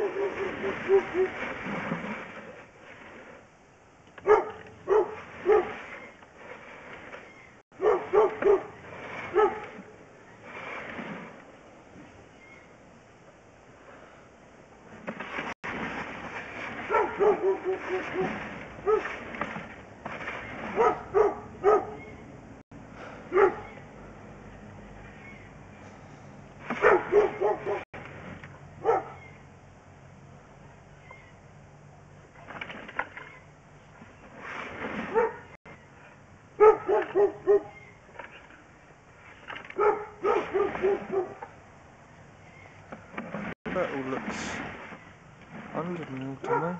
That all looks 100mm to me.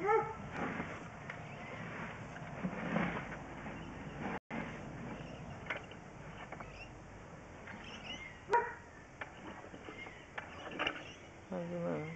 I don't know.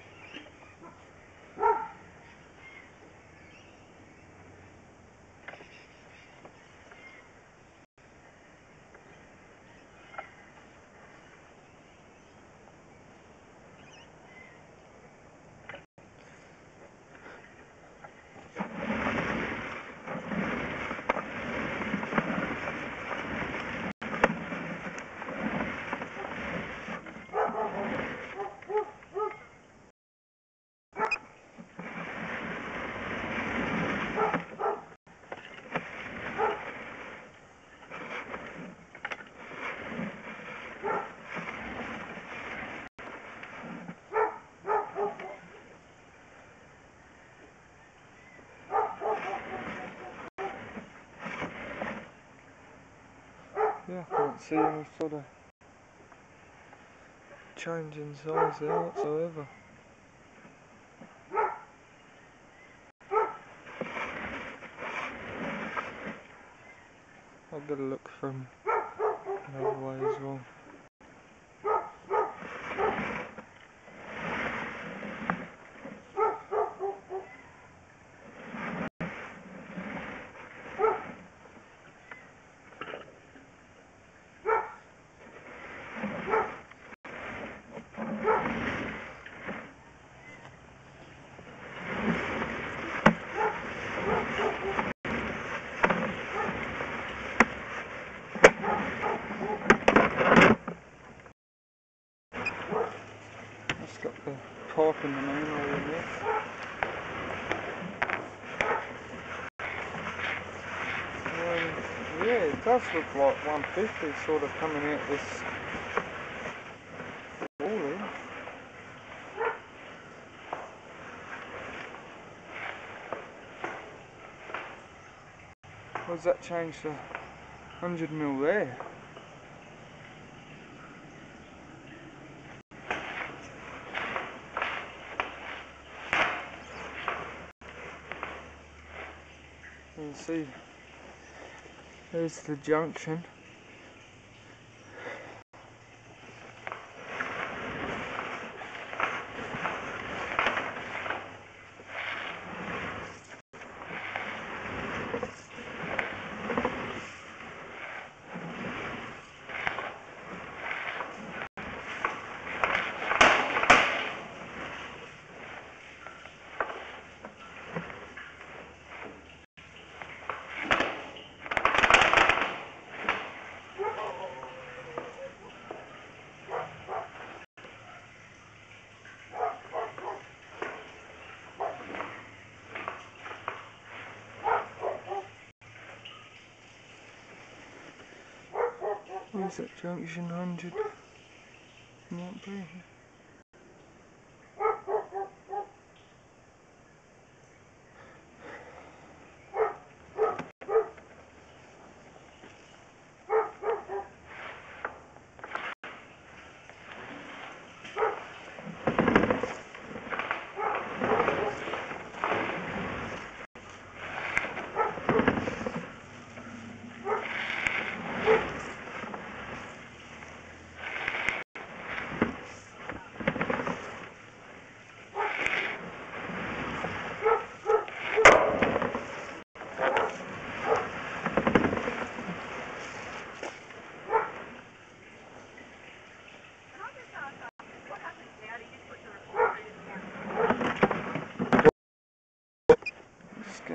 Yeah, I can't see any sort of change in size there whatsoever. I've got to look from the other way as well. It's got the pipe in the main in there. Yeah, it does look like 150 sort of coming out this wall here. What's that change to 100mm there? You can see there's the junction. Where's that junction 100? Might be.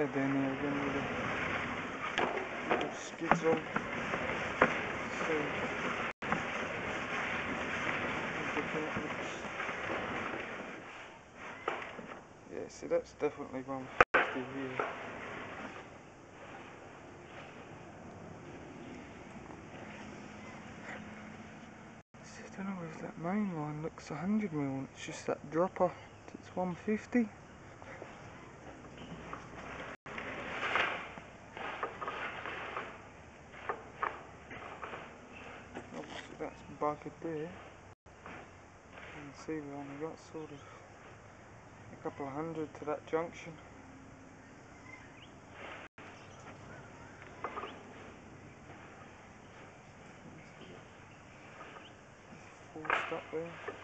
head in here again with the skids on. So, yeah, see that's definitely 150 here. I don't know if that main line looks 100mm, it's just that dropper, it's 150. Obviously that's buggered there. You can see we only got sort of a couple of hundred to that junction. Forced up there.